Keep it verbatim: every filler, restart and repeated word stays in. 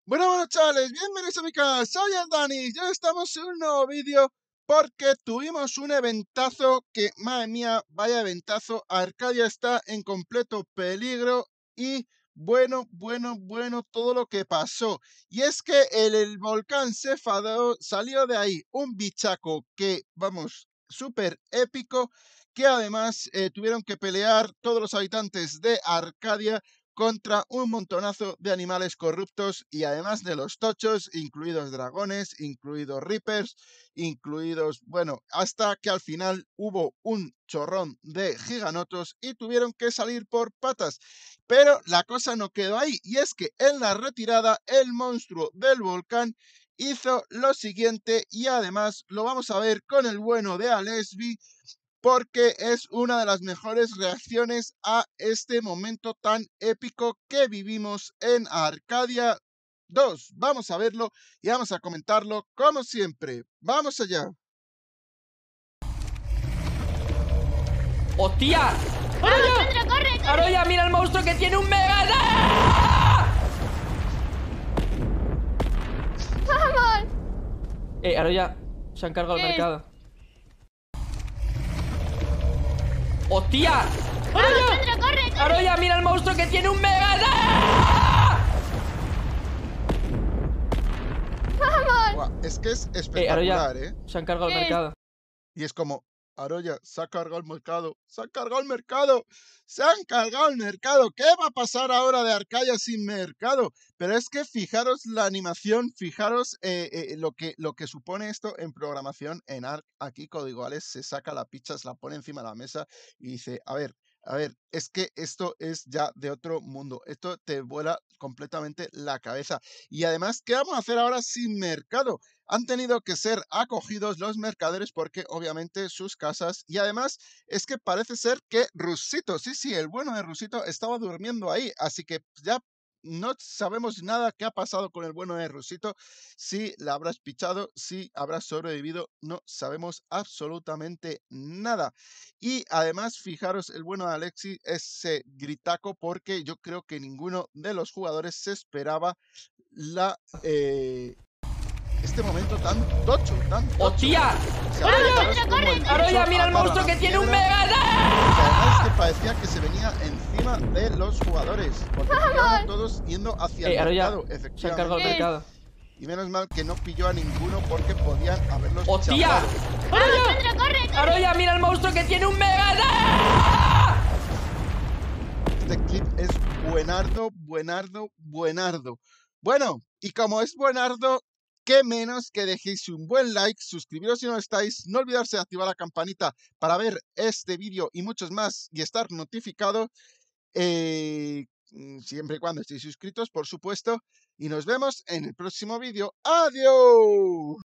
Bueno, bueno, chavales, bienvenidos a mi canal, soy el Dani, ya estamos en un nuevo vídeo porque tuvimos un eventazo que, madre mía, vaya eventazo, Arcadia está en completo peligro y bueno, bueno, bueno, todo lo que pasó. Y es que el, el volcán se enfadó, salió de ahí un bichaco que, vamos, súper épico, que además eh, tuvieron que pelear todos los habitantes de Arcadia contra un montonazo de animales corruptos y además de los tochos, incluidos dragones, incluidos reapers, incluidos, bueno, hasta que al final hubo un chorrón de giganotos y tuvieron que salir por patas. Pero la cosa no quedó ahí, y es que en la retirada el monstruo del volcán hizo lo siguiente, y además lo vamos a ver con el bueno de Alesbi, porque es una de las mejores reacciones a este momento tan épico que vivimos en Arcadia dos. Vamos a verlo y vamos a comentarlo como siempre. ¡Vamos allá! ¡Hostia! ¡Vamos, Sandra, corre, corre! ¡Aroya, mira el monstruo que tiene un mega! ¡Vamos! Eh, Aroya, se han cargado el ¿Qué? mercado. ¡Hostia! ¡Vamos, Sandra, corre, corre! ¡Aroya, mira el monstruo que tiene un mega! ¡Vamos! Buah, es que es Eh, espectacular, Aroya, ¿eh? se han cargado el ¿Qué? mercado. Y es como, Aroya, se ha cargado el mercado, se ha cargado el mercado, se han cargado el mercado. ¿Qué va a pasar ahora de Arcadia sin mercado? Pero es que fijaros la animación, fijaros eh, eh, lo, que, lo que supone esto en programación en Arc. Aquí Código Alex se saca la picha, se la pone encima de la mesa y dice, a ver, a ver, es que esto es ya de otro mundo. Esto te vuela completamente la cabeza. Y además, ¿qué vamos a hacer ahora sin mercado? Han tenido que ser acogidos los mercaderes porque obviamente sus casas, y además es que parece ser que Rusito, sí, sí, el bueno de Rusito estaba durmiendo ahí, así que ya no sabemos nada qué ha pasado con el bueno de Rusito, si la habrás pichado, si habrás sobrevivido, no sabemos absolutamente nada. Y además, fijaros, el bueno de Alexi, ese gritaco, porque yo creo que ninguno de los jugadores se esperaba la... Eh, este momento tan tocho, tan tocho. ¡Hostia! O sea, ¡Vamos, fijaros Sandra, cómo corre, el corre! ¡Aroya, bicho mira el agarra monstruo la que tiene un piedra, mega! que además que parecía que se venía encima de los jugadores, porque fijaron todos yendo hacia Eh, el Aroya, mercado, se han cargado el efectivamente. ¿Qué? mercado. Y menos mal que no pilló a ninguno porque podían haberlos ¡Hostia! chapado. ¡Vamos, Sandra, corre, corre! ¡Aroya, mira el monstruo que tiene un mega! Este clip es buenardo, buenardo, buenardo. Bueno, y como es buenardo, qué menos que dejéis un buen like, suscribiros si no estáis, no olvidarse de activar la campanita para ver este vídeo y muchos más y estar notificado, eh, siempre y cuando estéis suscritos, por supuesto, y nos vemos en el próximo vídeo. ¡Adiós!